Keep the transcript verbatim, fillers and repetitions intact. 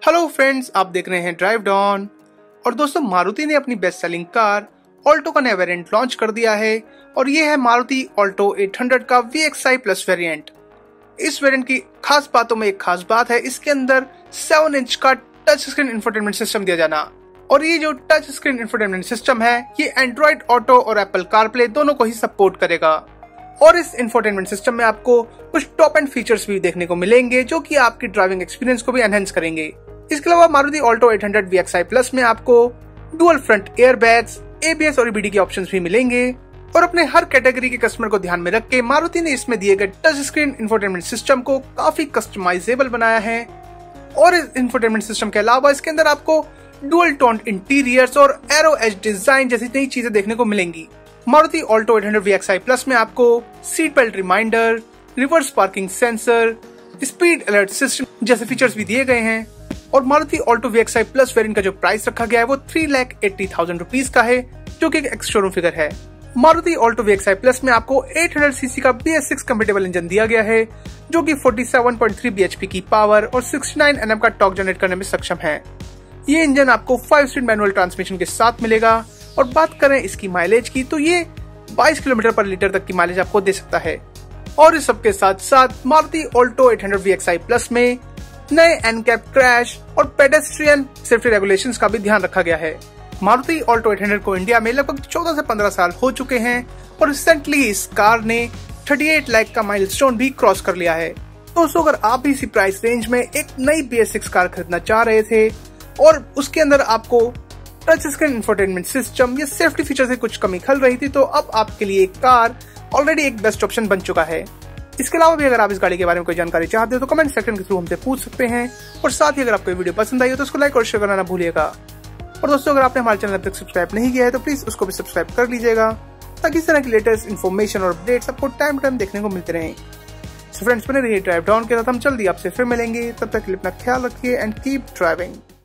Hello friends, आप देख रहे हैं ड्राइव डॉन। और दोस्तों, मारुति ने अपनी बेस्ट सेलिंग कार ऑल्टो का नया वेरिएंट लॉन्च कर दिया है और ये है मारुति ऑल्टो आठ सौ का V X I plus variant. इस वेरिएंट की खास बातों में एक खास बात है इसके अंदर सेवन इंच का टच स्क्रीन इंफोटेनमेंट सिस्टम दिया जाना। और ये जो टच स्क्रीन इंफोटेनमेंट सिस्टम है ये एंड्रॉइड ऑटो और एप्पल कारप्ले दोनों को ही सपोर्ट करेगा। और इस इंफोटेनमेंट सिस्टम में आपको कुछ टॉप एंड फीचर्स भी देखने को मिलेंगे जो कि आपकी ड्राइविंग एक्सपीरियंस को भी एनहेंस करेंगे। इसके अलावा मारुति ऑल्टो आठ सौ वी एक्स आई प्लस में आपको dual front airbags, A B S और ई बी डी के ऑप्शंस भी मिलेंगे। और अपने हर कैटेगरी के कस्टमर को ध्यान में रख के मारुति ने इसमें दिए गए टच स्क्रीन इंफोटेनमेंट सिस्टम को काफी कस्टमाइजेबल बनाया है। और इस इंफोटेनमेंट सिस्टम के अलावा इसके अंदर आपको डुअल टोन इंटीरियर्स और एरो एज डिजाइन जैसी नई चीजें देखने को मिलेंगी। मारुति ऑल्टो आठ सौ वी एक्स आई प्लस में आपको seat belt reminder, reverse parking sensor, speed alert system जैसे फीचर्स भी दिए गए हैं। और Maruti Alto V X I plus variant का जो प्राइस रखा गया है वो three lakh eighty thousand rupees का है, जो कि एक एक्स शोरूम फिगर है। Maruti Alto V X I plus में आपको आठ सौ सीसी का B S six compatible engine दिया गया है, जो कि सैंतालीस point three B H P की पावर और उनहत्तर एन एम का टॉर्क जनरेट करने में सक्षम है। ये इंजन आपको फाइव स्पीड मैनुअल ट्रांसमिशन के साथ मिलेगा। और बात करें इसकी माइलेज की तो ये बाईस किलोमीटर पर लीटर तक की माइलेज आपको दे सकता है। और इस सबके साथ साथ मारुति ऑल्टो आठ सौ वी एक्स आई प्लस में नए एनकैप क्रैश और पेडेस्ट्रियन सेफ्टी रेगुलेशंस का भी ध्यान रखा गया है। मारुति ऑल्टो आठ सौ को इंडिया में लगभग चौदह से पंद्रह साल हो चुके हैं और रिसेंटली इस कार ने अड़तीस लाख का माइलस्टोन भी क्रॉस कर लिया है। दोस्तों, अगर आप भी इसी प्राइस रेंज में एक नई बी एस सिक्स कार खरीदना चाह रहे थे और उसके अंदर आपको टच स्क्रीन इंफोटेनमेंट सिस्टम या सेफ्टी फीचर से कुछ कमी खल रही थी, तो अब आपके लिए एक कार ऑलरेडी एक बेस्ट ऑप्शन बन चुका है। इसके अलावा भी अगर आप इस गाड़ी के बारे में कोई जानकारी चाहते हो तो कमेंट सेक्शन के थ्रू हमसे पूछ सकते हैं। और साथ ही अगर आपको वीडियो पसंद आई हो तो उसको लाइक और शेयर करना ना भूलिएगा। और दोस्तों, अगर आपने हमारे चैनल अब तक सब्सक्राइब नहीं किया है तो प्लीज उसको भी सब्सक्राइब कर लीजिएगा, ताकि इस तरह की लेटेस्ट इन्फॉर्मेशन और अपडेट्स आपको टाइम टू टाइम देखने को मिलते रहें। सो फ्रेंड्स, बने रहिए ड्राइव डाउन के साथ। हम जल्दी आपसे फिर मिलेंगे, तब तक के लिए अपना ख्याल रखिए एंड कीप ड्राइविंग।